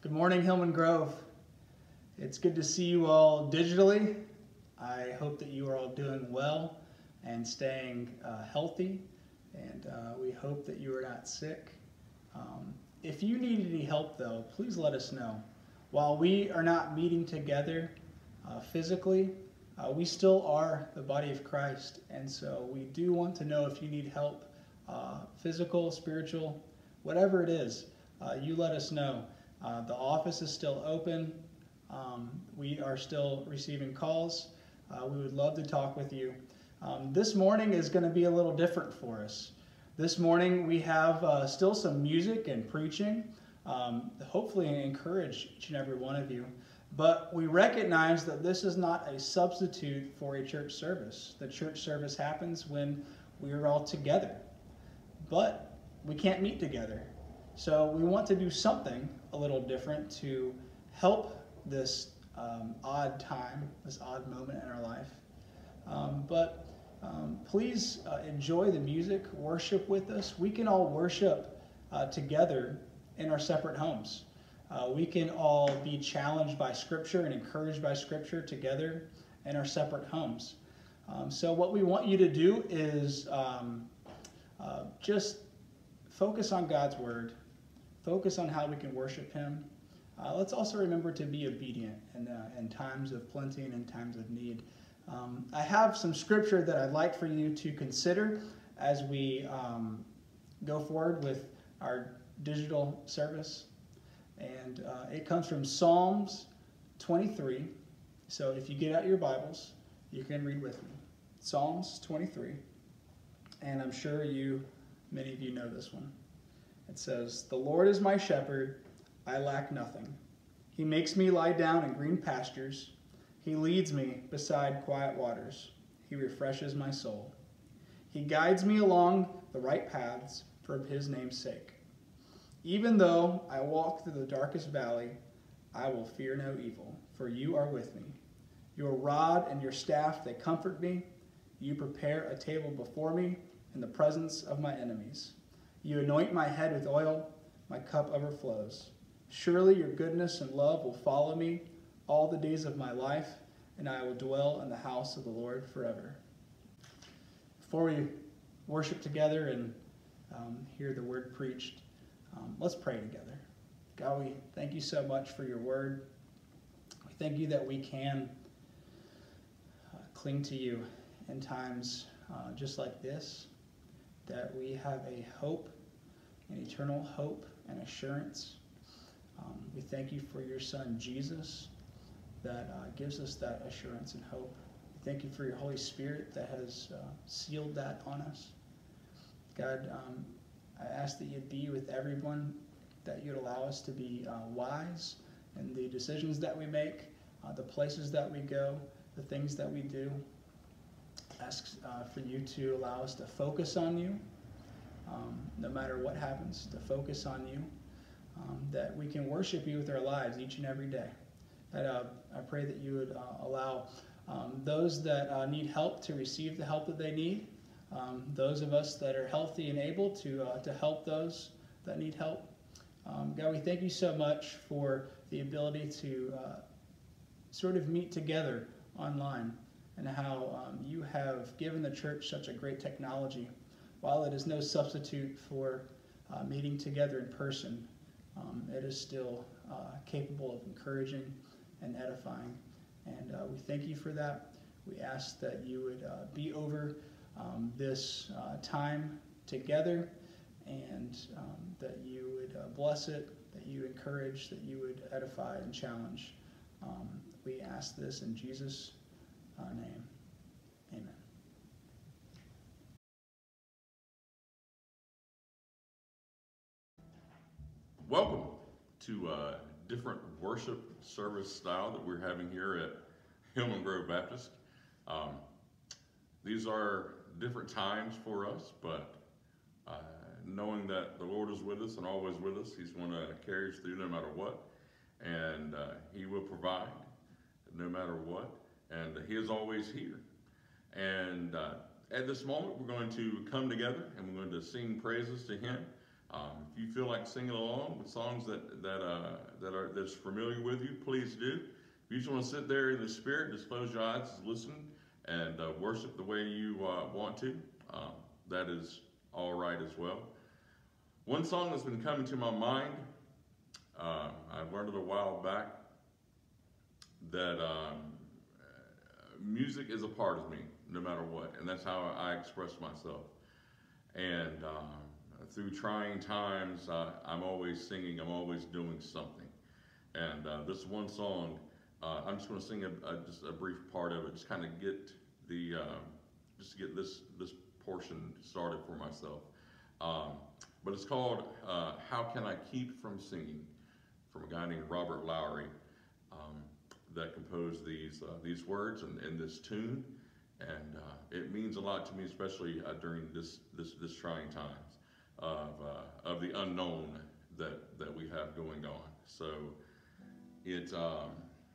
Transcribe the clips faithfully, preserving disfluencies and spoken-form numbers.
Good morning, Hillman Grove. It's good to see you all digitally. I hope that you are all doing well and staying uh, healthy, and uh, we hope that you are not sick. Um, if you need any help, though, please let us know. While we are not meeting together uh, physically, uh, we still are the body of Christ, and so we do want to know if you need help, uh, physical, spiritual, whatever it is. Uh, you let us know. Uh, the office is still open. Um, we are still receiving calls. Uh, we would love to talk with you. Um, this morning is going to be a little different for us. This morning we have uh, still some music and preaching, um, hopefully encourage each and every one of you. But we recognize that this is not a substitute for a church service. The church service happens when we are all together. But we can't meet together. So we want to do something a little different to help this um, odd time, this odd moment in our life. Um, but um, please uh, enjoy the music, worship with us. We can all worship uh, together in our separate homes. Uh, we can all be challenged by Scripture and encouraged by Scripture together in our separate homes. Um, so what we want you to do is um, uh, just focus on God's Word. Focus on how we can worship Him. Uh, let's also remember to be obedient in, uh, in times of plenty and in times of need. Um, I have some scripture that I'd like for you to consider as we um, go forward with our digital service. And uh, it comes from Psalms twenty-three. So if you get out your Bibles, you can read with me. Psalms twenty-three. And I'm sure you, many of you know this one. It says, "The Lord is my shepherd, I lack nothing. He makes me lie down in green pastures. He leads me beside quiet waters. He refreshes my soul. He guides me along the right paths for His name's sake. Even though I walk through the darkest valley, I will fear no evil, for you are with me. Your rod and your staff, they comfort me. You prepare a table before me in the presence of my enemies. You anoint my head with oil, my cup overflows. Surely your goodness and love will follow me all the days of my life, and I will dwell in the house of the Lord forever." Before we worship together and um, hear the word preached, um, let's pray together. God, we thank you so much for your word. We thank you that we can uh, cling to you in times uh, just like this, that we have a hope, an eternal hope and assurance. Um, we thank you for your Son, Jesus, that uh, gives us that assurance and hope. We thank you for your Holy Spirit that has uh, sealed that on us. God, um, I ask that you'd be with everyone, that you'd allow us to be uh, wise in the decisions that we make, uh, the places that we go, the things that we do. Ask uh, for you to allow us to focus on you, um, no matter what happens, to focus on you, um, that we can worship you with our lives each and every day. That, uh, I pray that you would uh, allow um, those that uh, need help to receive the help that they need, um, those of us that are healthy and able to, uh, to help those that need help. Um, God, we thank you so much for the ability to uh, sort of meet together online, and how um, you have given the church such a great technology. While it is no substitute for uh, meeting together in person, um, it is still uh, capable of encouraging and edifying. And uh, we thank you for that. We ask that you would uh, be over um, this uh, time together, and um, that you would uh, bless it, that you encourage, that you would edify and challenge. Um, we ask this in Jesus' Uh, name. Amen. Welcome to a different worship service style that we're having here at Hillman Grove Baptist. Um, these are different times for us, but uh, knowing that the Lord is with us and always with us, He's going to carry us through no matter what, and uh, He will provide no matter what, and He is always here. And uh, at this moment, we're going to come together and we're going to sing praises to Him. Um, if you feel like singing along with songs that that uh, that are that's familiar with you, please do. If you just want to sit there in the Spirit, just close your eyes, listen, and uh, worship the way you uh, want to, um, that is all right as well. One song that's been coming to my mind, uh, I learned it a while back, that um, music is a part of me, no matter what, and that's how I express myself. And um, through trying times, uh, I'm always singing, I'm always doing something. And uh, this one song, uh, I'm just going to sing a, a, just a brief part of it, just kind of get the, uh, just to get this, this portion started for myself. Um, but it's called uh, How Can I Keep From Singing, from a guy named Robert Lowry, um, that composed these, uh, these words and, and this tune. And uh, it means a lot to me, especially uh, during this, this, this trying times of, uh, of the unknown that, that we have going on. So it, um,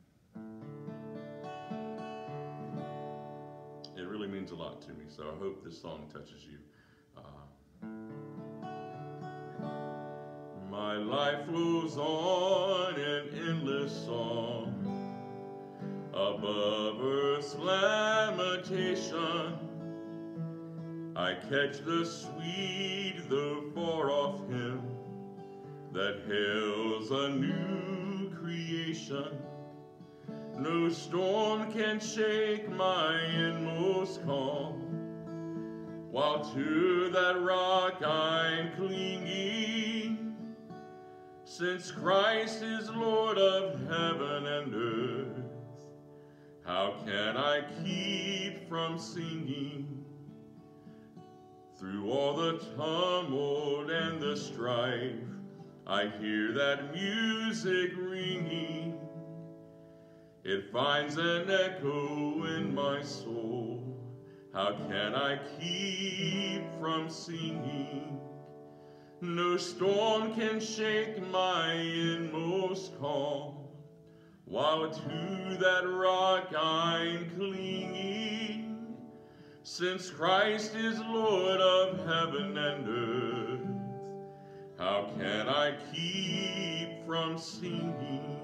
it really means a lot to me. So I hope this song touches you. Uh, my life flows on an endless song above earth's lamentation. I catch the sweet, the far-off hymn that hails a new creation. No storm can shake my inmost calm, while to that rock I'm clinging, since Christ is Lord of heaven and earth. How can I keep from singing through all the tumult and the strife? I hear that music ringing. It finds an echo in my soul. How can I keep from singing? No storm can shake my inmost calm, while to that rock I'm clinging, since Christ is Lord of heaven and earth. How can I keep from singing?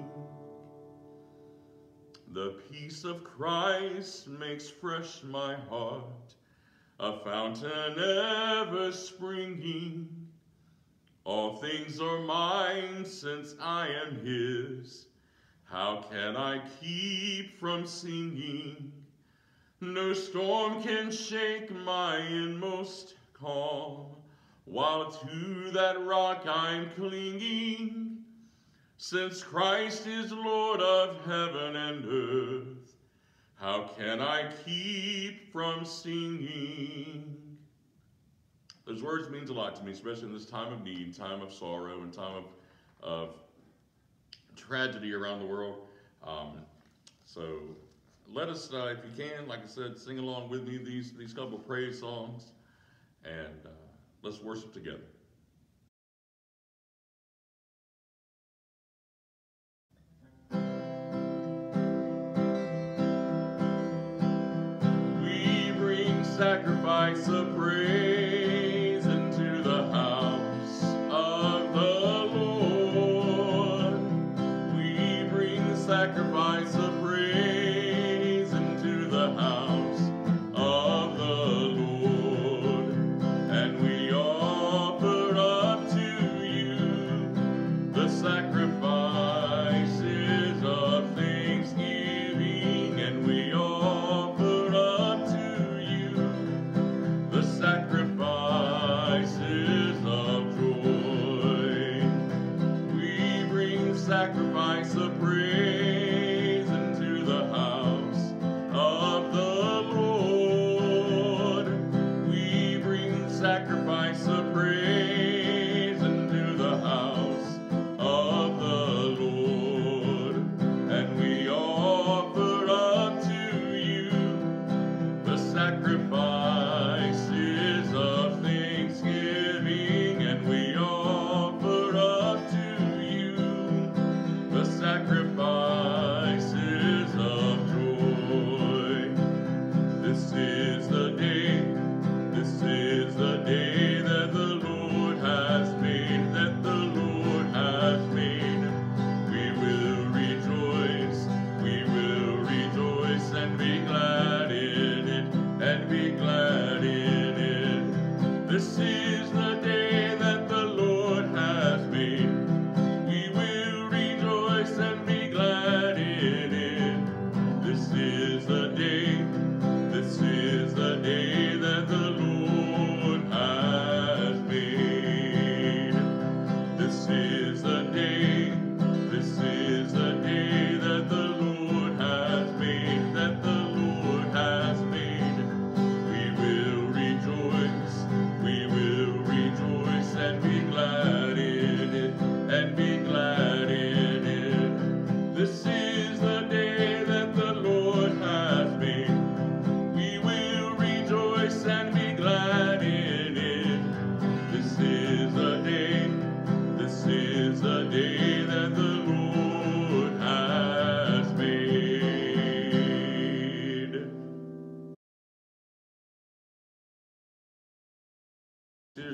The peace of Christ makes fresh my heart, a fountain ever springing. All things are mine since I am His. How can I keep from singing? No storm can shake my inmost calm, while to that rock I'm clinging, since Christ is Lord of heaven and earth. How can I keep from singing? Those words means a lot to me, especially in this time of need, time of sorrow, and time of, of tragedy around the world. Um, so let us, uh, if you can, like I said, sing along with me these, these couple of praise songs, and uh, let's worship together. We bring sacrifice of praise into the house of the Lord. We bring the sacrifice of praise into the house of the Lord. And we offer up to you the sacrifices of thanksgiving, and we offer up to you the sacrifices of joy. We bring sacrifice of praise into the house of the Lord. We bring sacrifice of praise into the house of the Lord. And we offer up to you the sacrifices of thanksgiving, and we offer up to you the sacrifice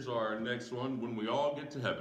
here's our next one, When We All Get to Heaven.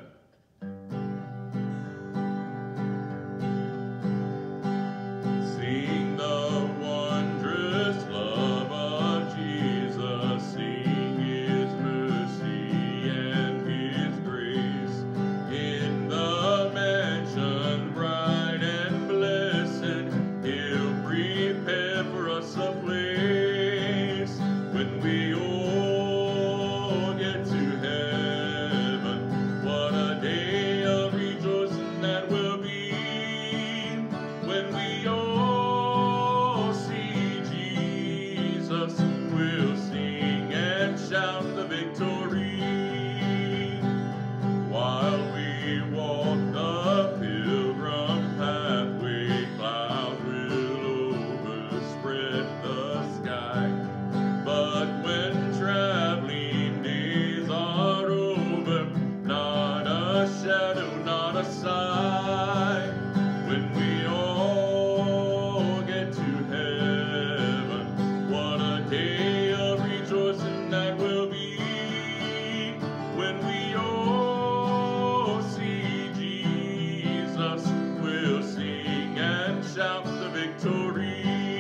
Sing the wondrous love of Jesus, sing his mercy and his grace. In the mansion bright and blessed, he'll prepare for us a place. When we all get to heaven, what a day of rejoicing that will be. When we all see Jesus, we'll sing and shout the victory. While we walk the pilgrim pathway, clouds will overspread the sky. But when traveling days are over, not a shadow, not a sigh. When we all get to heaven, what a day of rejoicing that will be. When we all see Jesus, we'll sing and shout the victory.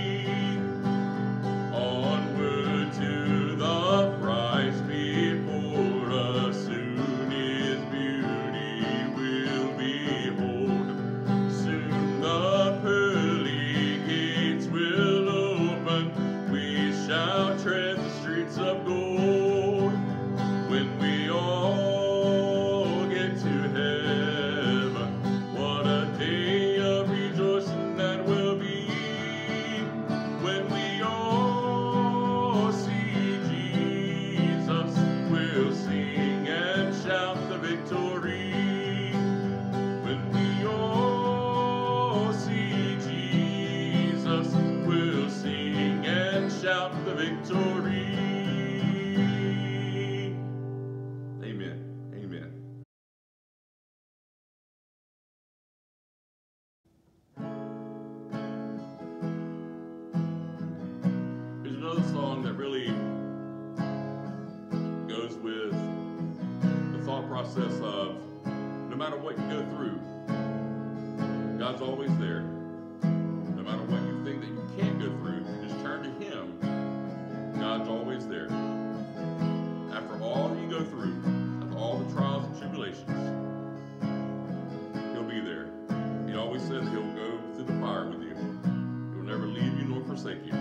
Onward to the prize before us, soon his beauty will behold. Soon the pearly gates will open, we shall tread the streets of gold. When we all get to heaven, what a day of rejoicing that will be. When we all see Jesus, we'll sing and shout the victory. When we all see Jesus, we'll sing and shout the victory. Amen. Amen. Here's another song that really goes with the thought process of no matter what you go through, God's always there. No matter what you think that you can't go through, just turn to him. God's always there. After all you go through, after all the trials and tribulations, he'll be there. He always said that he'll go through the fire with you. He will never leave you nor forsake you.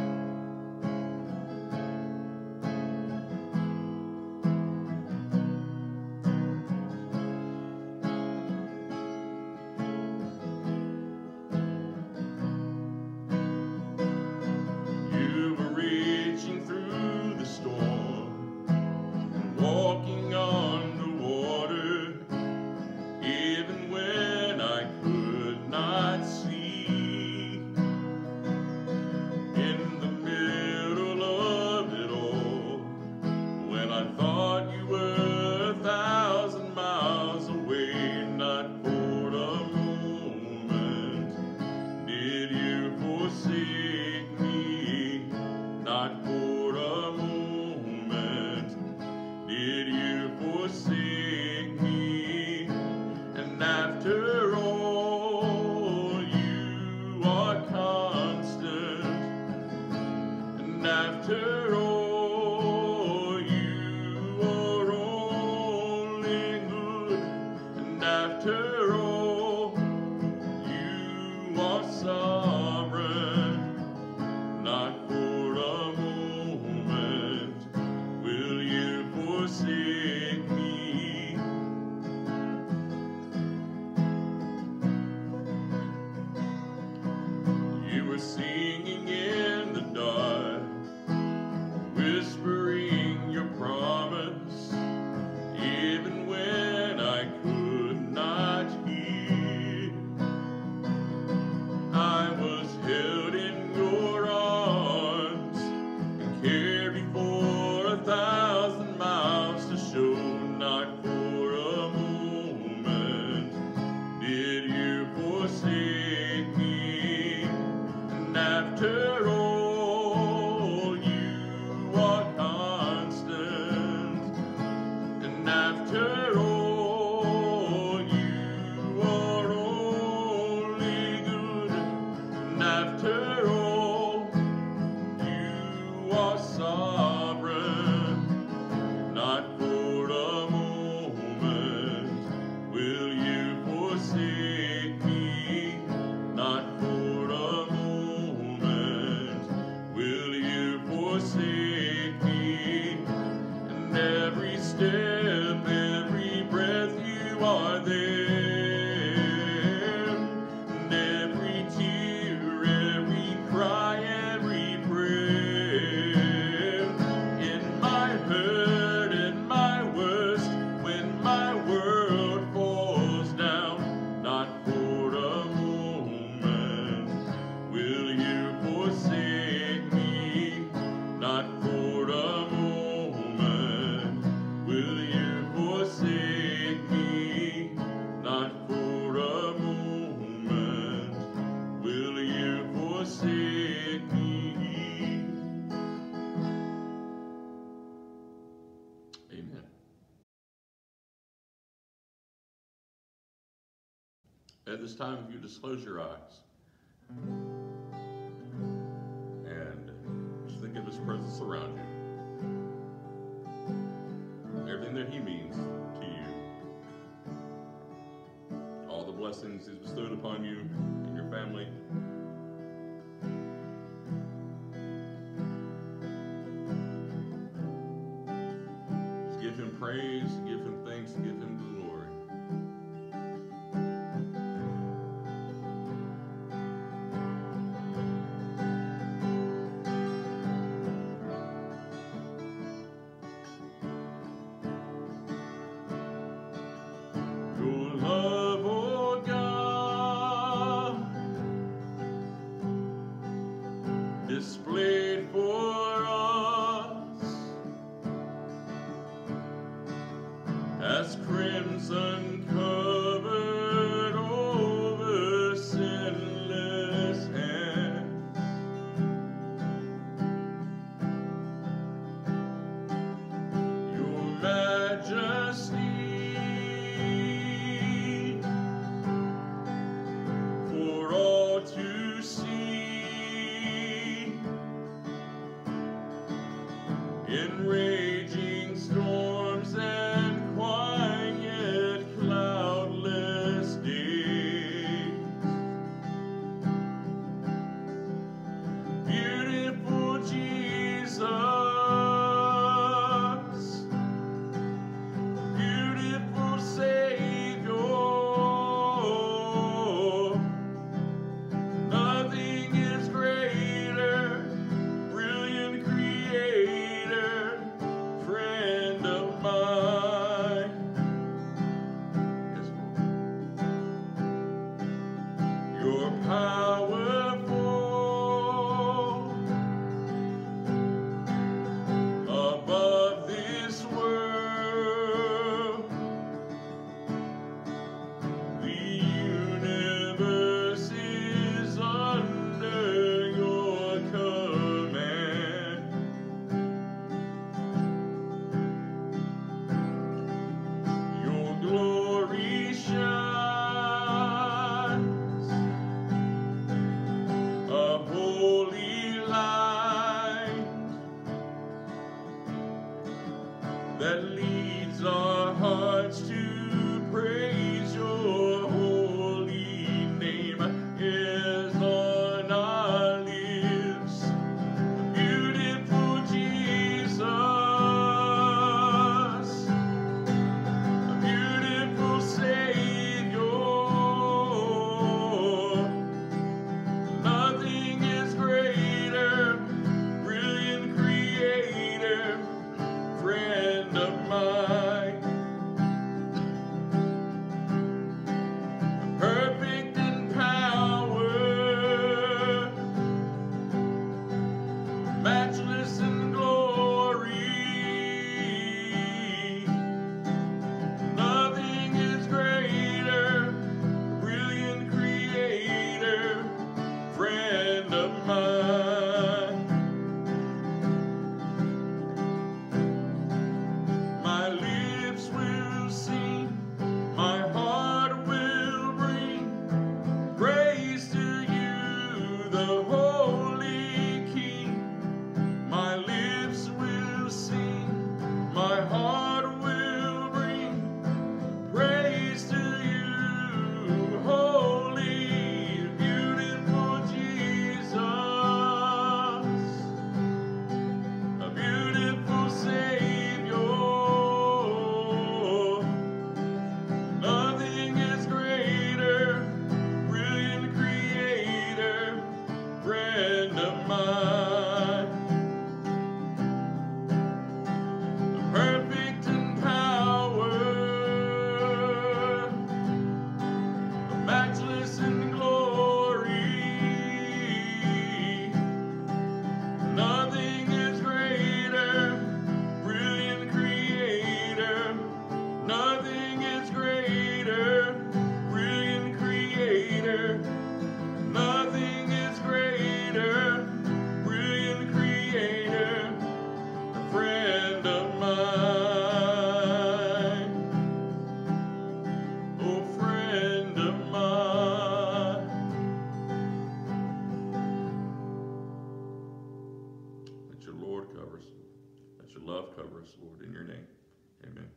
You were reaching through the storm and walking on the water, even when I could not see. In the middle of it all, when I thought you were a thousand miles away, not for a moment did you forsake me. Not for a moment did you forsake me. And after all, you are constant. And after all, you are only good. And after all, you are sovereign. Not for a moment will you forsake me. You were singing in the dark, whispering your promise, even when I could not hear. I was held in your arms and carried for a thousand miles to show. Not for a moment did you forsake me. And at this time, if you just close your eyes and just think of His presence around you, everything that He means to you, all the blessings He's bestowed upon you and your family. Just give Him praise, give Him thanks, give Him glory. Your love, oh God, displayed for us as crimson covered over sinless hands. Your majesty for all to see, in raging storms and quiet cloudless days. Beautiful Jesus, beautiful Savior, nothing is greater, brilliant Creator, friend of mine. Yes, Lord. You're powerful above this world. The universe is under your command. Your glory shines love cover us, Lord, in your name. Amen.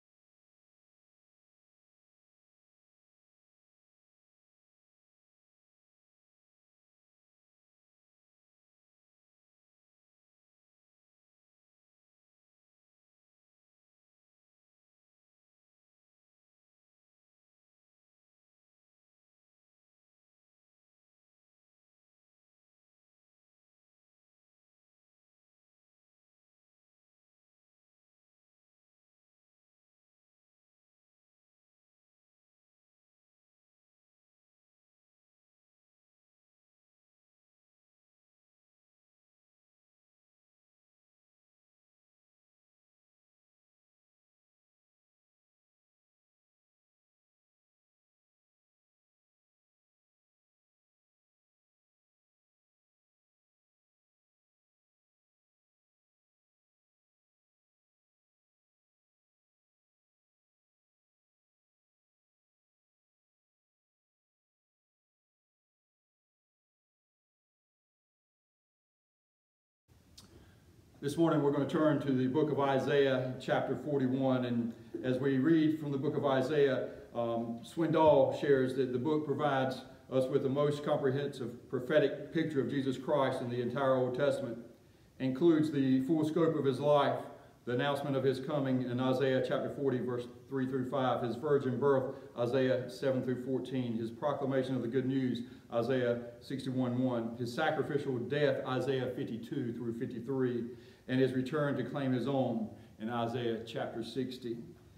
This morning we're going to turn to the book of Isaiah, chapter forty-one, and as we read from the book of Isaiah, um, Swindoll shares that the book provides us with the most comprehensive prophetic picture of Jesus Christ in the entire Old Testament. It includes the full scope of his life, the announcement of his coming in Isaiah chapter forty, verse three through five, his virgin birth, Isaiah seven through fourteen, his proclamation of the good news, Isaiah sixty-one one, his sacrificial death, Isaiah fifty-two through fifty-three, and his return to claim his own in Isaiah chapter sixty.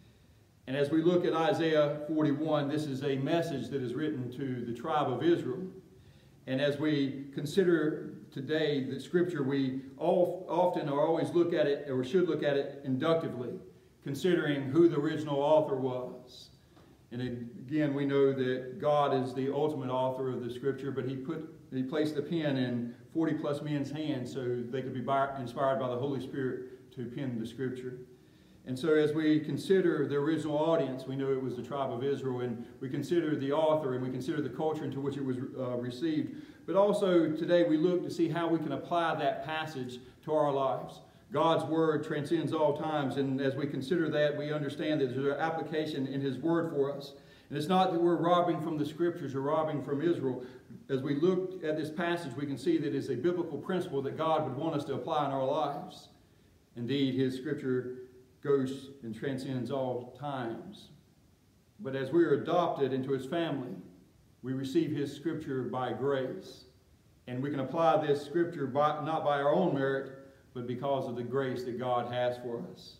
And as we look at Isaiah forty-one, this is a message that is written to the tribe of Israel. And as we consider today the scripture, we all, often or always look at it, or should look at it inductively, considering who the original author was. And again, we know that God is the ultimate author of the scripture, but he put he placed the pen in forty plus men's hands so they could be inspired by the Holy Spirit to pen the scripture. And so as we consider the original audience, we know it was the tribe of Israel, and we consider the author, and we consider the culture into which it was uh, received. But also today we look to see how we can apply that passage to our lives. God's word transcends all times, and as we consider that, we understand that there's an application in his word for us. And it's not that we're robbing from the scriptures or robbing from Israel. As we look at this passage, we can see that it's a biblical principle that God would want us to apply in our lives. Indeed, his scripture goes and transcends all times. But as we are adopted into his family, we receive his scripture by grace. And we can apply this scripture by, not by our own merit, but because of the grace that God has for us.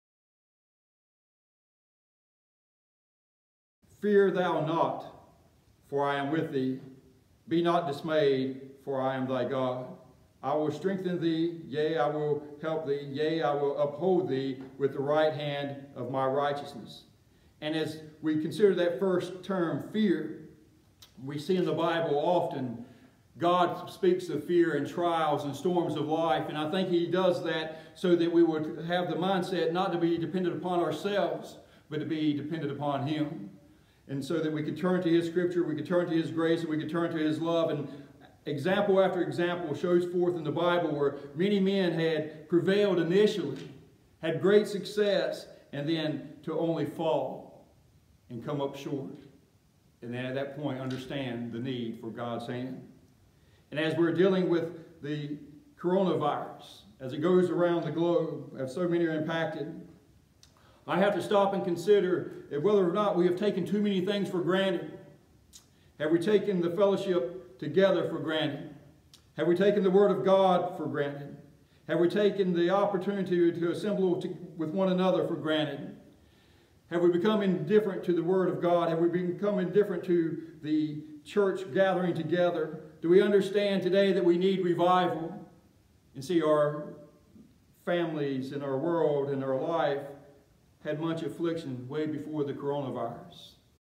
Fear thou not, for I am with thee. Be not dismayed, for I am thy God. I will strengthen thee, yea, I will help thee, yea, I will uphold thee with the right hand of my righteousness. And as we consider that first term, fear, we see in the Bible often God speaks of fear and trials and storms of life, and I think he does that so that we would have the mindset not to be dependent upon ourselves, but to be dependent upon him. And so that we could turn to his scripture, we could turn to his grace, and we could turn to his love. And example after example shows forth in the Bible where many men had prevailed initially, had great success, and then to only fall and come up short. And then at that point understand the need for God's hand. And as we're dealing with the coronavirus, as it goes around the globe, as so many are impacted, I have to stop and consider whether or not we have taken too many things for granted. Have we taken the fellowship together for granted? Have we taken the Word of God for granted? Have we taken the opportunity to assemble to, with one another for granted? Have we become indifferent to the Word of God? Have we become indifferent to the church gathering together? Do we understand today that we need revival? And see, our families and our world and our life had much affliction way before the coronavirus.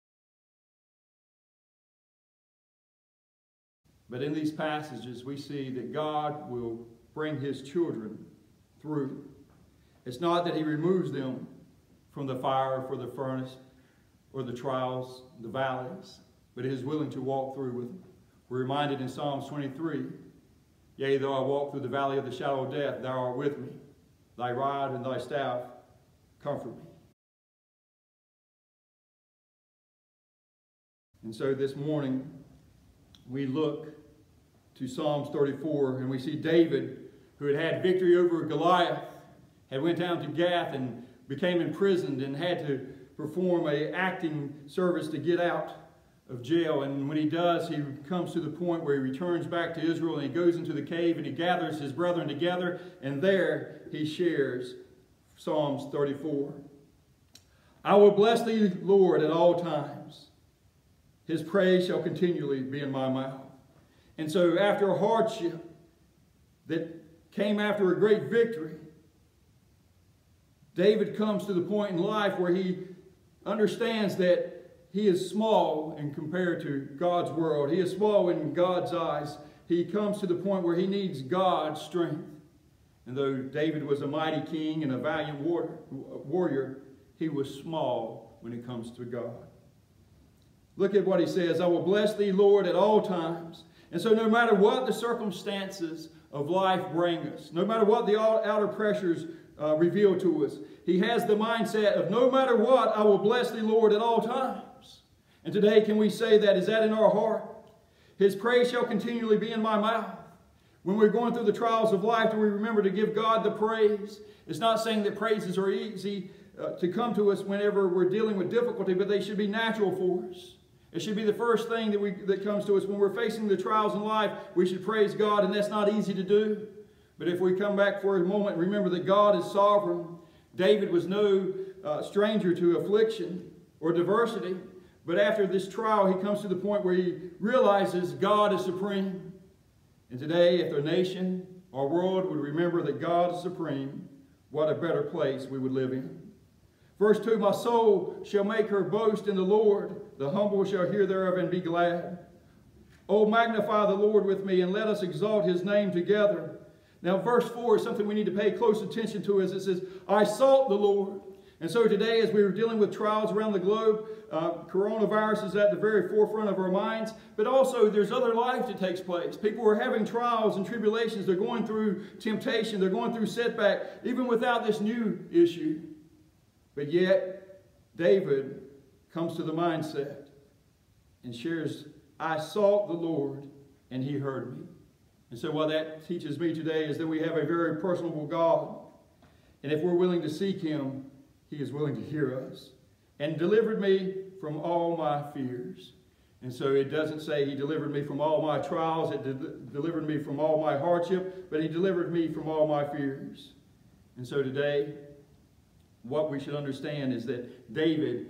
But in these passages, we see that God will bring his children through. It's not that he removes them from the fire, for the furnace, or the trials, the valleys, but he is willing to walk through with them. We're reminded in Psalms twenty-three, yea, though I walk through the valley of the shadow of death, thou art with me. Thy rod and thy staff comfort me. And so this morning, we look to Psalms thirty-four, and we see David, who had had victory over Goliath, had went down to Gath and became imprisoned and had to perform an acting service to get out of jail. And when he does, he comes to the point where he returns back to Israel, and he goes into the cave and he gathers his brethren together, and there he shares Psalms thirty-four. I will bless thee, Lord, at all times. His praise shall continually be in my mouth. And so after a hardship that came after a great victory, David comes to the point in life where he understands that he is small in compared to God's world. He is small in God's eyes. He comes to the point where he needs God's strength. And though David was a mighty king and a valiant war warrior, he was small when it comes to God. Look at what he says, I will bless thee, Lord, at all times. And so no matter what the circumstances of life bring us, no matter what the outer pressures uh, reveal to us, he has the mindset of no matter what, I will bless thee, Lord, at all times. And today, can we say that? Is that in our heart? His praise shall continually be in my mouth. When we're going through the trials of life, do we remember to give God the praise? It's not saying that praises are easy uh, to come to us whenever we're dealing with difficulty, but they should be natural for us. It should be the first thing that, we, that comes to us when we're facing the trials in life. We should praise God, and that's not easy to do. But if we come back for a moment, remember that God is sovereign. David was no uh, stranger to affliction or diversity. But after this trial, he comes to the point where he realizes God is supreme. And today, if the nation, our world, would remember that God is supreme, what a better place we would live in. Verse two, my soul shall make her boast in the Lord. The humble shall hear thereof and be glad. Oh, magnify the Lord with me, and let us exalt his name together. Now, verse four is something we need to pay close attention to, as it says, I sought the Lord. And so today, as we were dealing with trials around the globe, uh, coronavirus is at the very forefront of our minds. But also, there's other life that takes place. People are having trials and tribulations. They're going through temptation. They're going through setback, even without this new issue. But yet, David comes to the mindset and shares, I sought the Lord, and he heard me. And so what that teaches me today is that we have a very personable God. And if we're willing to seek him, he is willing to hear us. And delivered me from all my fears. And so it doesn't say he delivered me from all my trials. It de delivered me from all my hardship. But he delivered me from all my fears. And so today, what we should understand is that David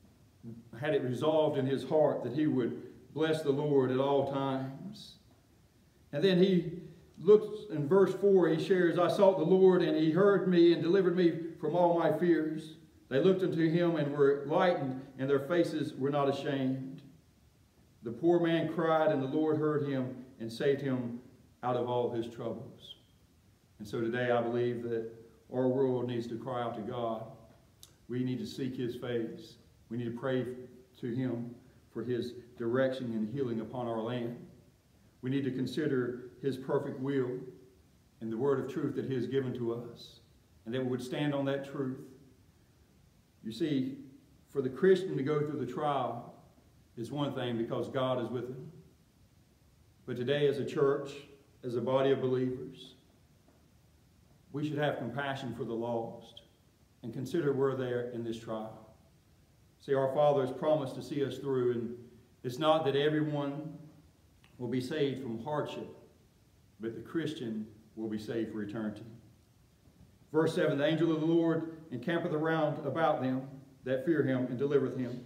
had it resolved in his heart that he would bless the Lord at all times. And then he looks in verse four, he shares, I sought the Lord, and he heard me and delivered me from all my fears. They looked unto him and were lightened, and their faces were not ashamed. The poor man cried, and the Lord heard him and saved him out of all his troubles. And so today I believe that our world needs to cry out to God. We need to seek his face. We need to pray to him for his direction and healing upon our land. We need to consider his perfect will and the word of truth that he has given to us, and that we would stand on that truth. You see, for the Christian to go through the trial is one thing because God is with him. But today as a church, as a body of believers, we should have compassion for the lost and consider where they're in this trial. See, our Father has promised to see us through, and it's not that everyone will be saved from hardship, but the Christian will be saved for eternity. Verse seven, the angel of the Lord encampeth around about them that fear him and delivereth him.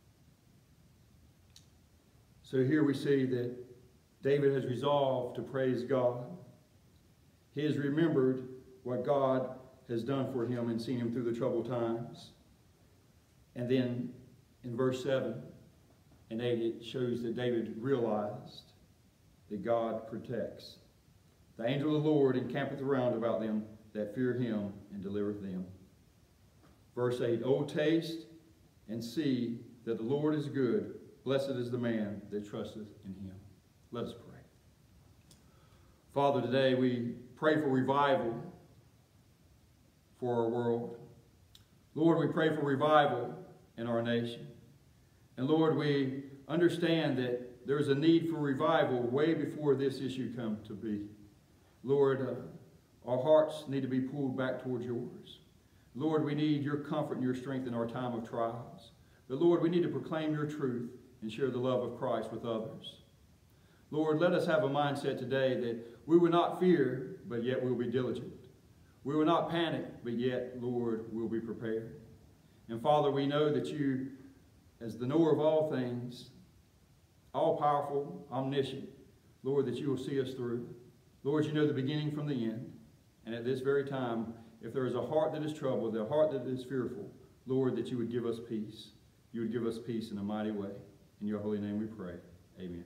So here we see that David has resolved to praise God. He has remembered what God has done for him and seen him through the troubled times. And then in verse seven and eight, it shows that David realized that God protects. The angel of the Lord encampeth around about them that fear him and delivereth them. Verse eight, O taste and see that the Lord is good. Blessed is the man that trusteth in him. Let us pray. Father, today we pray for revival for our world. Lord, we pray for revival in our nation. And Lord, we understand that there is a need for revival way before this issue come to be. Lord, uh, our hearts need to be pulled back towards yours. Lord, we need your comfort and your strength in our time of trials. But Lord, we need to proclaim your truth and share the love of Christ with others. Lord, let us have a mindset today that we will not fear, but yet we'll be diligent. We will not panic, but yet, Lord, we'll be prepared. And Father, we know that you, as the knower of all things, all-powerful, omniscient, Lord, that you will see us through. Lord, you know the beginning from the end. And at this very time, if there is a heart that is troubled, a heart that is fearful, Lord, that you would give us peace. You would give us peace in a mighty way. In your holy name we pray. Amen.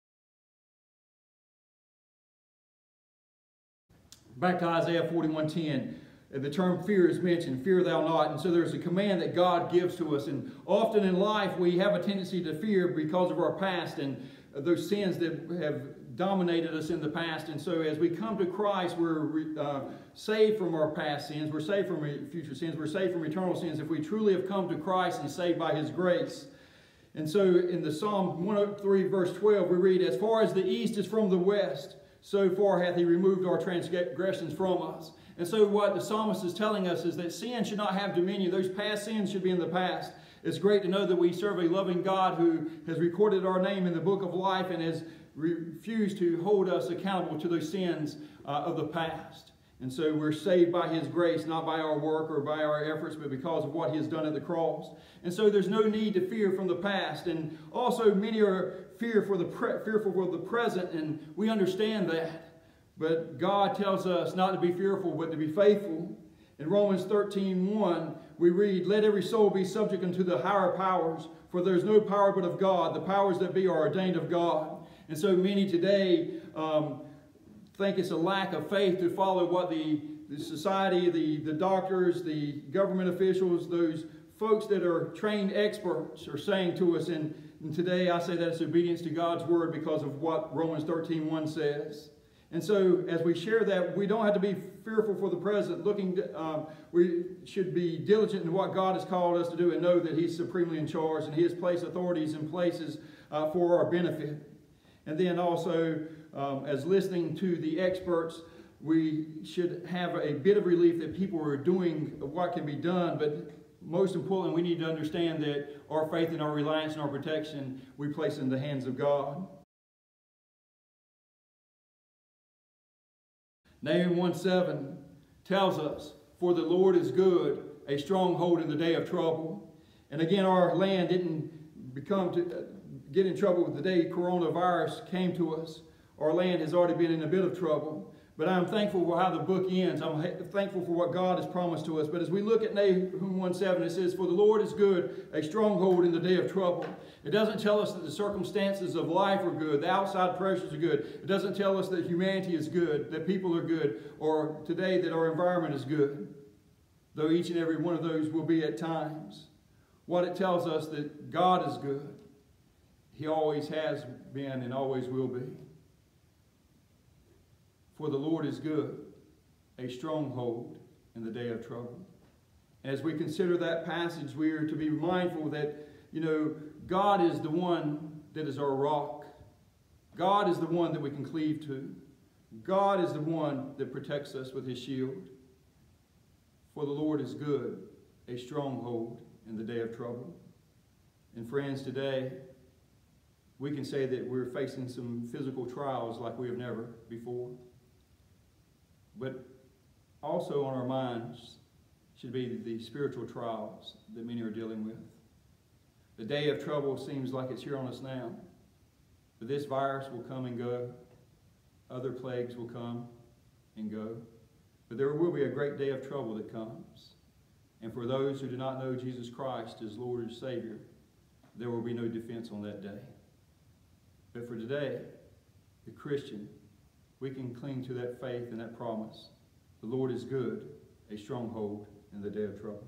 Back to Isaiah forty-one ten. The term fear is mentioned, fear thou not. And so there's a command that God gives to us. And often in life we have a tendency to fear because of our past and those sins that have dominated us in the past. And so as we come to Christ, we're uh, saved from our past sins. We're saved from future sins. We're saved from eternal sins if we truly have come to Christ and saved by his grace. And so in the Psalm one oh three verse twelve we read, as far as the east is from the west, so far hath he removed our transgressions from us. And so what the psalmist is telling us is that sin should not have dominion. Those past sins should be in the past. It's great to know that we serve a loving God who has recorded our name in the book of life and has refused to hold us accountable to those sins uh, of the past. And so we're saved by his grace, not by our work or by our efforts, but because of what he has done at the cross. And so there's no need to fear from the past. And also many are fear for the pre fearful for the present, and we understand that. But God tells us not to be fearful, but to be faithful. In Romans thirteen one, we read, let every soul be subject unto the higher powers, for there is no power but of God. The powers that be are ordained of God. And so many today um, think it's a lack of faith to follow what the, the society, the, the doctors, the government officials, those folks that are trained experts are saying to us. And, and today I say that it's obedience to God's word because of what Romans thirteen one says. And so as we share that, we don't have to be fearful for the present. Looking, to, um, we should be diligent in what God has called us to do and know that he's supremely in charge and he has placed authorities in places uh, for our benefit. And then also, um, as listening to the experts, we should have a bit of relief that people are doing what can be done. But most importantly, we need to understand that our faith and our reliance and our protection we place in the hands of God. Nahum one seven tells us, for the Lord is good, a stronghold in the day of trouble. And again, our land didn't become to uh, get in trouble with the day coronavirus came to us. Our land has already been in a bit of trouble. But I'm thankful for how the book ends. I'm thankful for what God has promised to us. But as we look at Nahum one seven, it says, for the Lord is good, a stronghold in the day of trouble. It doesn't tell us that the circumstances of life are good, the outside pressures are good. It doesn't tell us that humanity is good, that people are good, or today that our environment is good, though each and every one of those will be at times. What it tells us that God is good. He always has been and always will be. For the Lord is good, a stronghold in the day of trouble. As we consider that passage, we are to be mindful that, you know, God is the one that is our rock. God is the one that we can cleave to. God is the one that protects us with his shield. For the Lord is good, a stronghold in the day of trouble. And friends, today, we can say that we're facing some physical trials like we have never before. But also on our minds should be the spiritual trials that many are dealing with. The day of trouble seems like it's here on us now. But this virus will come and go. Other plagues will come and go. But there will be a great day of trouble that comes. And for those who do not know Jesus Christ as Lord and Savior, there will be no defense on that day. But for today, the Christian, we can cling to that faith and that promise. The Lord is good, a stronghold in the day of trouble.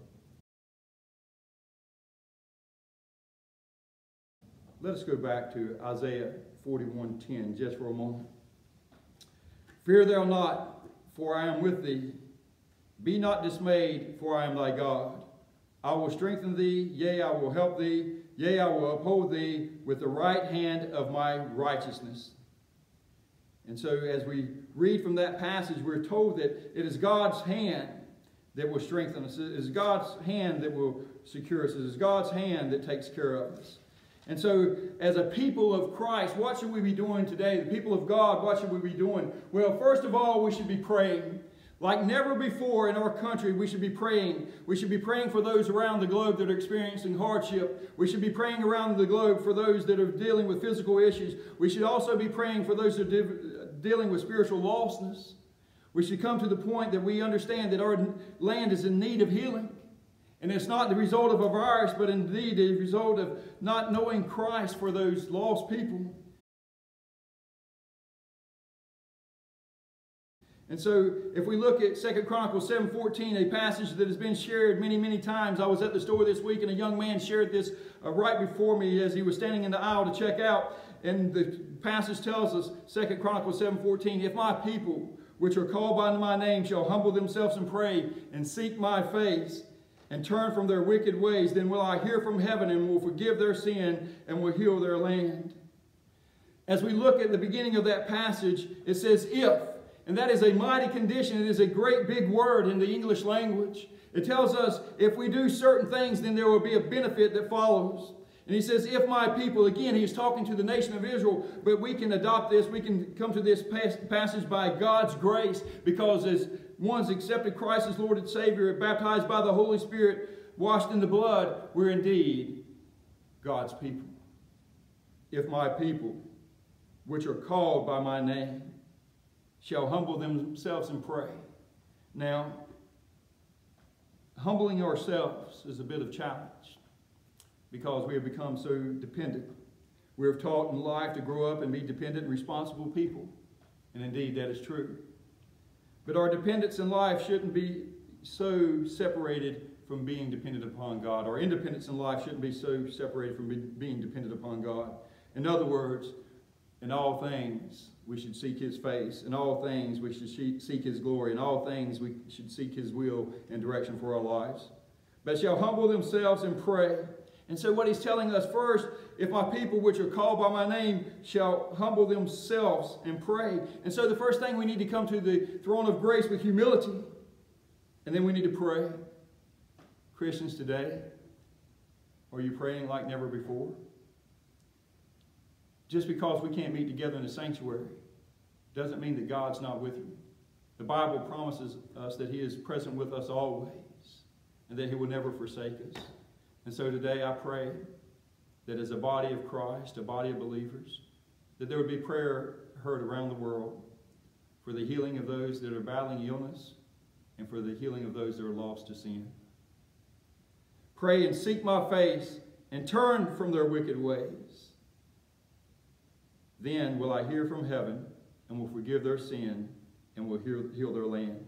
Let us go back to Isaiah forty-one ten just for a moment. Fear thou not, for I am with thee. Be not dismayed, for I am thy God. I will strengthen thee, yea, I will help thee, yea, I will uphold thee with the right hand of my righteousness. And so as we read from that passage, we're told that it is God's hand that will strengthen us. It is God's hand that will secure us. It is God's hand that takes care of us. And so as a people of Christ, what should we be doing today? The people of God, what should we be doing? Well, first of all, we should be praying. Like never before in our country, we should be praying. We should be praying for those around the globe that are experiencing hardship. We should be praying around the globe for those that are dealing with physical issues. We should also be praying for those that are dealing with spiritual lostness. We should come to the point that we understand that our land is in need of healing. And it's not the result of a virus, but indeed the result of not knowing Christ for those lost people. And so if we look at Second Chronicles seven fourteen, a passage that has been shared many, many times. I was at the store this week and a young man shared this uh, right before me as he was standing in the aisle to check out. And the passage tells us, Second Chronicles seven fourteen, if my people, which are called by my name, shall humble themselves and pray and seek my face and turn from their wicked ways, then will I hear from heaven and will forgive their sin and will heal their land. As we look at the beginning of that passage, it says if. And that is a mighty condition. It is a great big word in the English language. It tells us if we do certain things, then there will be a benefit that follows. And he says, if my people, again, he's talking to the nation of Israel, but we can adopt this, we can come to this passage by God's grace, because as one's accepted Christ as Lord and Savior, baptized by the Holy Spirit, washed in the blood, we're indeed God's people. If my people, which are called by my name, shall humble themselves and pray. Now, humbling ourselves is a bit of a challenge because we have become so dependent. We are taught in life to grow up and be dependent and responsible people. And indeed, that is true. But our dependence in life shouldn't be so separated from being dependent upon God. Our independence in life shouldn't be so separated from being dependent upon God. In other words, in all things, we should seek His face. In all things, we should seek His glory. In all things, we should seek His will and direction for our lives. But shall humble themselves and pray. And so what He's telling us first, if my people which are called by my name shall humble themselves and pray. And so the first thing, we need to come to the throne of grace with humility. And then we need to pray. Christians today, are you praying like never before? Just because we can't meet together in the sanctuary doesn't mean that God's not with you. The Bible promises us that He is present with us always and that He will never forsake us. And so today I pray that as a body of Christ, a body of believers, that there would be prayer heard around the world for the healing of those that are battling illness and for the healing of those that are lost to sin. Pray and seek my face and turn from their wicked ways. Then will I hear from heaven and will forgive their sin and will heal, heal their land.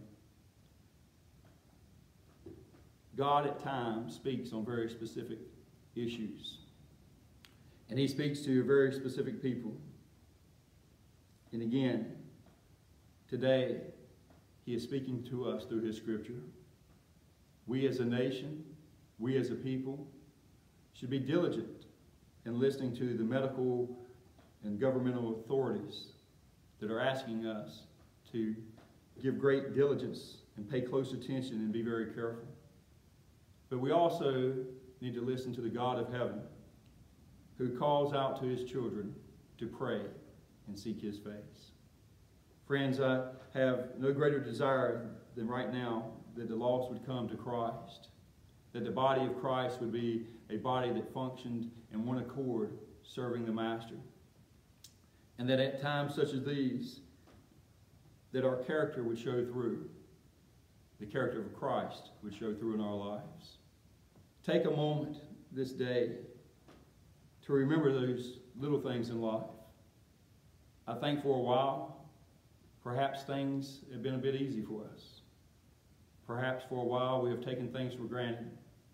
God at times speaks on very specific issues. And He speaks to very specific people. And again, today, He is speaking to us through His Scripture. We as a nation, we as a people, should be diligent in listening to the medical and governmental authorities that are asking us to give great diligence and pay close attention and be very careful. But we also need to listen to the God of heaven, who calls out to His children to pray and seek His face. Friends, I have no greater desire than right now that the lost would come to Christ, that the body of Christ would be a body that functioned in one accord, serving the Master. And that at times such as these, that our character would show through. The character of Christ would show through in our lives. Take a moment this day to remember those little things in life. I think for a while, perhaps things have been a bit easy for us. Perhaps for a while we have taken things for granted.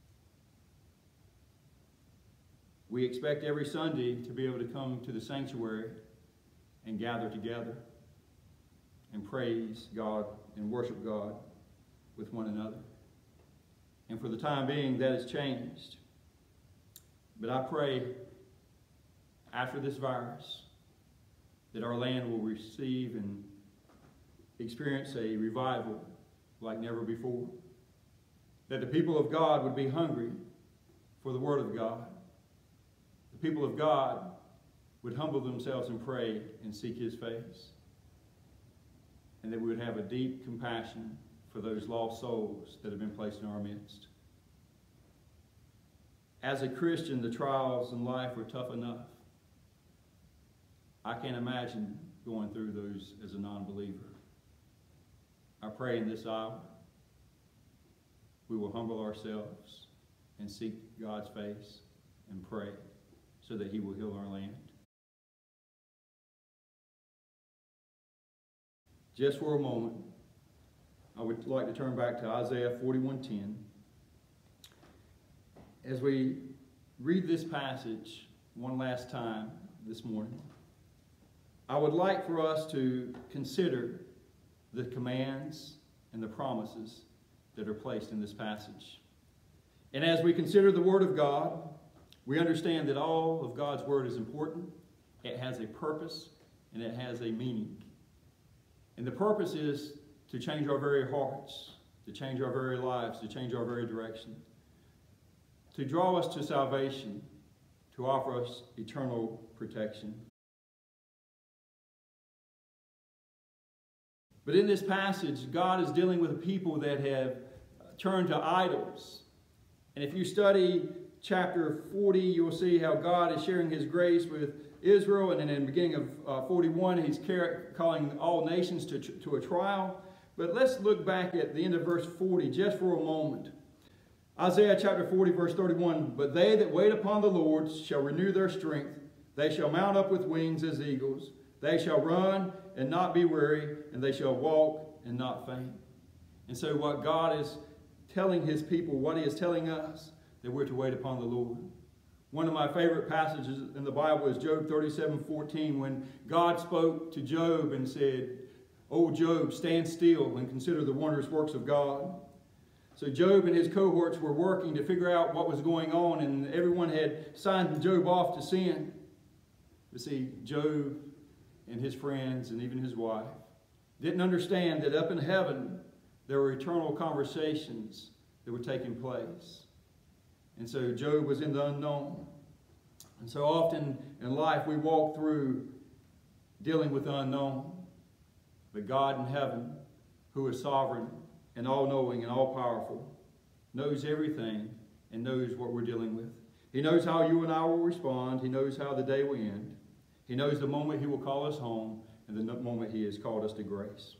We expect every Sunday to be able to come to the sanctuary and gather together and praise God and worship God. with one another. And for the time being, that has changed. But I pray after this virus that our land will receive and experience a revival like never before. That the people of God would be hungry for the Word of God. The people of God would humble themselves and pray and seek His face. And that we would have a deep compassion for those lost souls that have been placed in our midst. As a Christian, the trials in life are tough enough. I can't imagine going through those as a non-believer. I pray in this hour we will humble ourselves and seek God's face and pray so that He will heal our land. Just for a moment, I would like to turn back to Isaiah forty-one ten. As we read this passage one last time this morning, I would like for us to consider the commands and the promises that are placed in this passage. And as we consider the Word of God, we understand that all of God's Word is important. It has a purpose and it has a meaning. And the purpose is to change our very hearts, to change our very lives, to change our very direction, to draw us to salvation, to offer us eternal protection. But in this passage, God is dealing with a people that have turned to idols. And if you study chapter forty, you'll see how God is sharing His grace with Israel. And then in the beginning of uh, forty-one, He's calling all nations to, to a trial. But let's look back at the end of verse forty just for a moment. Isaiah chapter forty, verse thirty-one, "But they that wait upon the Lord shall renew their strength. They shall mount up with wings as eagles. They shall run and not be weary, and they shall walk and not faint." And so what God is telling His people, what He is telling us, that we're to wait upon the Lord. One of my favorite passages in the Bible is Job thirty-seven fourteen, when God spoke to Job and said, "O Job, stand still and consider the wondrous works of God." So Job and his cohorts were working to figure out what was going on, and everyone had signed Job off to sin. But see, Job and his friends and even his wife didn't understand that up in heaven there were eternal conversations that were taking place. And so Job was in the unknown. And so often in life we walk through dealing with the unknown. But God in heaven, who is sovereign and all-knowing and all-powerful, knows everything and knows what we're dealing with. He knows how you and I will respond. He knows how the day will end. He knows the moment He will call us home and the moment He has called us to grace.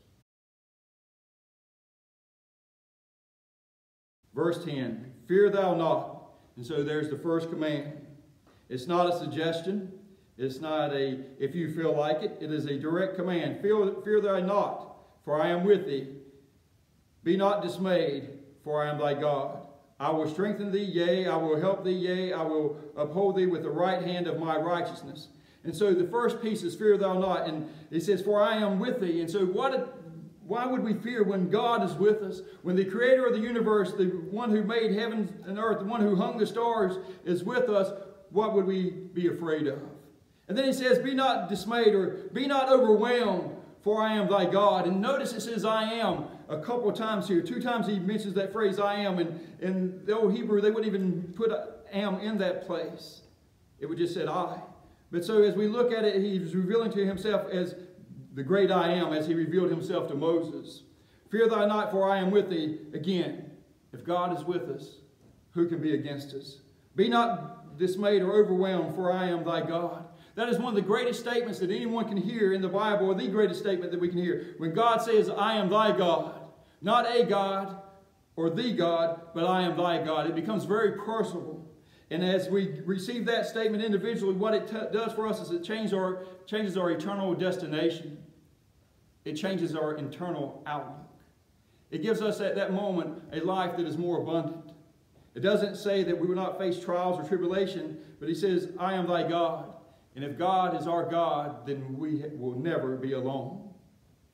Verse ten, "Fear thou not." And so there's the first command. It's not a suggestion. It's not a, if you feel like it. It is a direct command. Fear, fear thou not, for I am with thee. Be not dismayed, for I am thy God. I will strengthen thee, yea, I will help thee, yea, I will uphold thee with the right hand of my righteousness. And so the first piece is fear thou not. And it says, for I am with thee. And so what, why would we fear when God is with us? When the creator of the universe, the one who made heaven and earth, the one who hung the stars is with us, what would we be afraid of? And then he says, be not dismayed or be not overwhelmed, for I am thy God. And notice it says I am a couple of times here. Two times he mentions that phrase I am. And in the old Hebrew, they wouldn't even put am in that place. It would just say I. But so as we look at it, he's revealing to himself as the great I am, as he revealed himself to Moses. Fear thy not, for I am with thee. Again, if God is with us, who can be against us? Be not dismayed or overwhelmed, for I am thy God. That is one of the greatest statements that anyone can hear in the Bible, or the greatest statement that we can hear. When God says, I am thy God, not a God or the God, but I am thy God. It becomes very personal. And as we receive that statement individually, what it does for us is it changes our, changes our eternal destination. It changes our internal outlook. It gives us at that moment a life that is more abundant. It doesn't say that we will not face trials or tribulation, but he says, I am thy God. And if God is our God, then we will never be alone.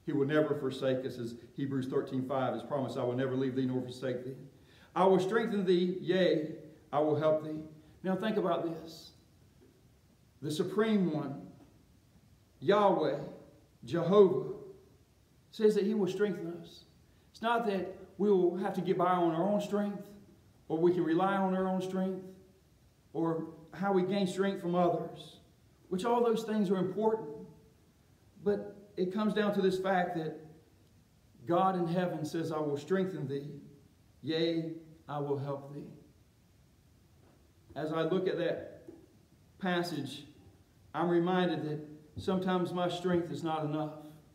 He will never forsake us, as Hebrews thirteen five has promised. I will never leave thee nor forsake thee. I will strengthen thee, yea, I will help thee. Now think about this. The Supreme One, Yahweh, Jehovah, says that he will strengthen us. It's not that we will have to get by on our own strength, or we can rely on our own strength, or how we gain strength from others, which all those things are important. But it comes down to this fact that God in heaven says, I will strengthen thee, yea, I will help thee. As I look at that passage, I'm reminded that sometimes my strength is not enough.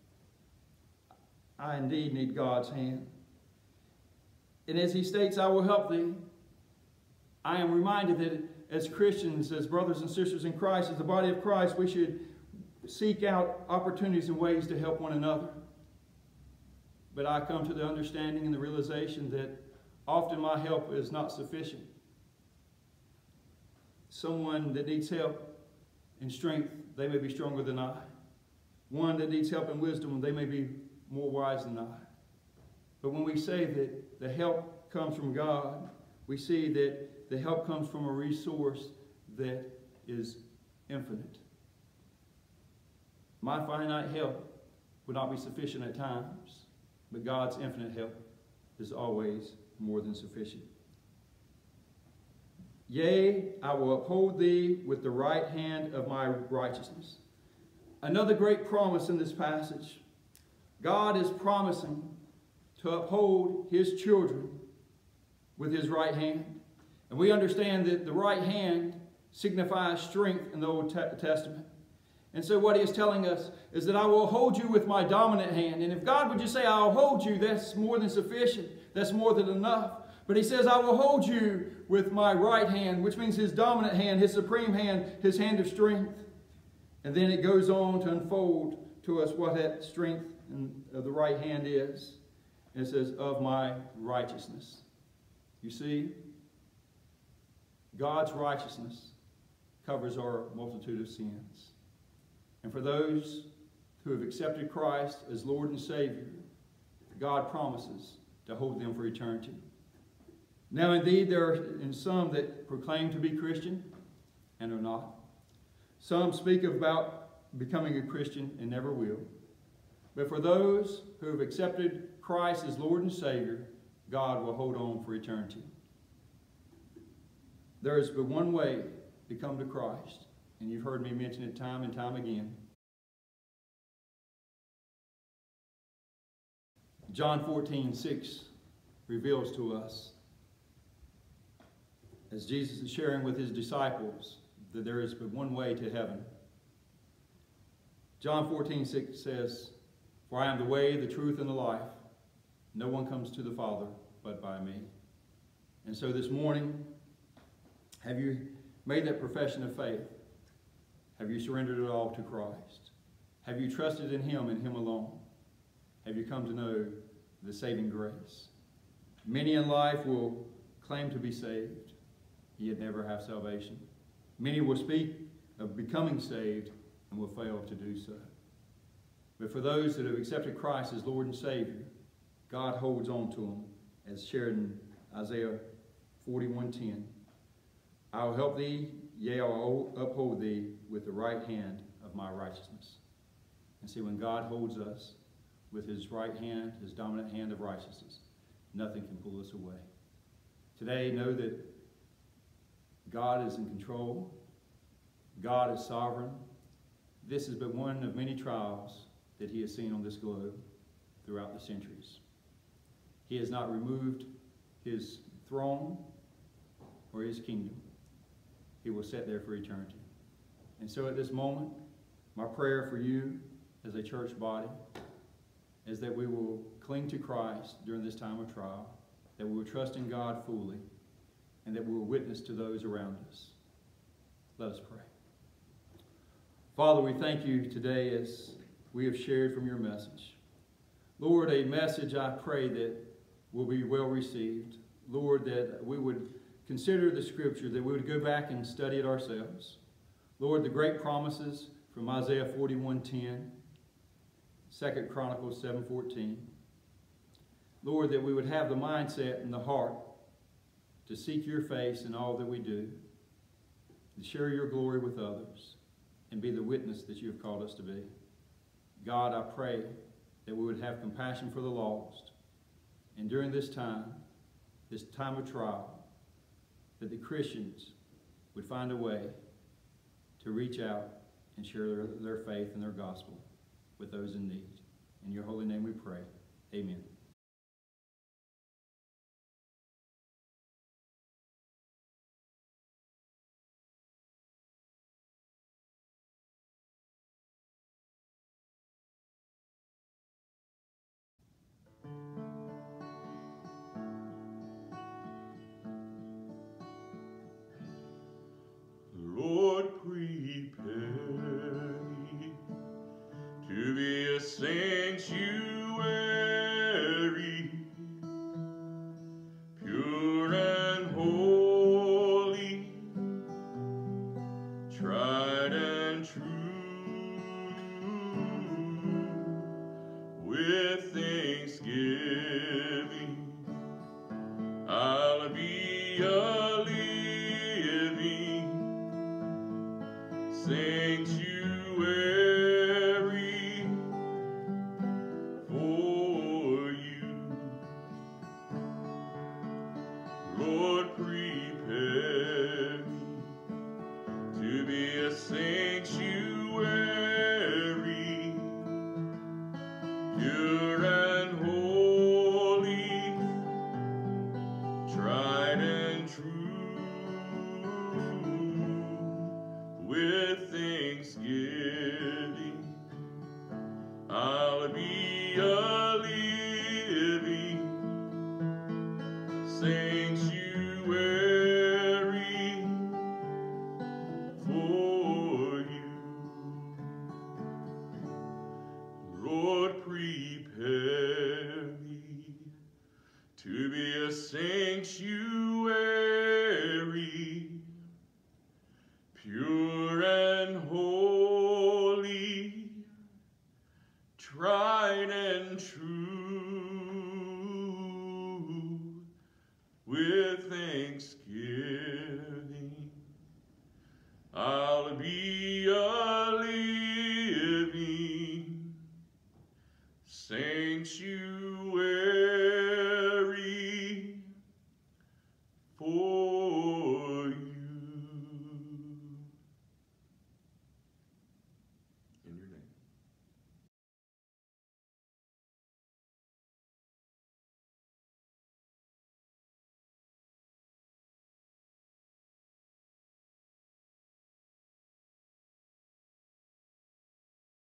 I indeed need God's hand. And as he states, I will help thee, I am reminded that as Christians, as brothers and sisters in Christ, as the body of Christ, we should seek out opportunities and ways to help one another. But I come to the understanding and the realization that often my help is not sufficient. Someone that needs help and strength, they may be stronger than I. One that needs help and wisdom, they may be more wise than I. But when we say that the help comes from God, we see that the help comes from a resource that is infinite. My finite help would not be sufficient at times, but God's infinite help is always more than sufficient. Yea, I will uphold thee with the right hand of my righteousness. Another great promise in this passage. God is promising to uphold his children with his right hand. And we understand that the right hand signifies strength in the Old Testament. And so what he is telling us is that I will hold you with my dominant hand. And if God would just say, I'll hold you, that's more than sufficient. That's more than enough. But he says, I will hold you with my right hand, which means his dominant hand, his supreme hand, his hand of strength. And then it goes on to unfold to us what that strength of the right hand is. And it says, of my righteousness. You see, God's righteousness covers our multitude of sins. And for those who have accepted Christ as Lord and Savior, God promises to hold them for eternity. Now, indeed, there are some that proclaim to be Christian and are not. Some speak about becoming a Christian and never will. But for those who have accepted Christ as Lord and Savior, God will hold on for eternity. There is but one way to come to Christ, and you've heard me mention it time and time again. John fourteen six reveals to us, as Jesus is sharing with his disciples, that there is but one way to heaven. John fourteen six says, for I am the way, the truth, and the life. No one comes to the Father but by me. And so this morning, have you made that profession of faith? Have you surrendered it all to Christ? Have you trusted in him and him alone? Have you come to know the saving grace? Many in life will claim to be saved, yet never have salvation. Many will speak of becoming saved and will fail to do so. But for those that have accepted Christ as Lord and Savior, God holds on to them, as shared in Isaiah forty-one ten. I will help thee, yea, I will uphold thee with the right hand of my righteousness. And see, when God holds us with his right hand, his dominant hand of righteousness, nothing can pull us away. Today, know that God is in control. God is sovereign. This is but one of many trials that he has seen on this globe throughout the centuries. He has not removed his throne or his kingdom. He will sit there for eternity. And so at this moment, my prayer for you as a church body is that we will cling to Christ during this time of trial, that we will trust in God fully, and that we will witness to those around us. Let us pray. Father, we thank you today as we have shared from your message. Lord, a message I pray that will be well received. Lord, that we would consider the scripture, that we would go back and study it ourselves. Lord, the great promises from Isaiah forty-one ten Second Chronicles seven fourteen. Lord, that we would have the mindset and the heart to seek your face in all that we do, to share your glory with others, and be the witness that you have called us to be. God, I pray that we would have compassion for the lost, and during this time, this time of trial, that the Christians would find a way to reach out and share their, their faith and their gospel with those in need. In your holy name we pray. Amen. Lord, prepare me to be a sanctuary, pure and holy, tried and true, with thanksgiving I'll be a sanctuary for you. Lord, prepare me to be a sanctuary, pure and holy, tried and true, with thanksgiving I'll be a living sanctuary for you. Lord, prepare me to be a sanctuary, pure and holy, tried and true,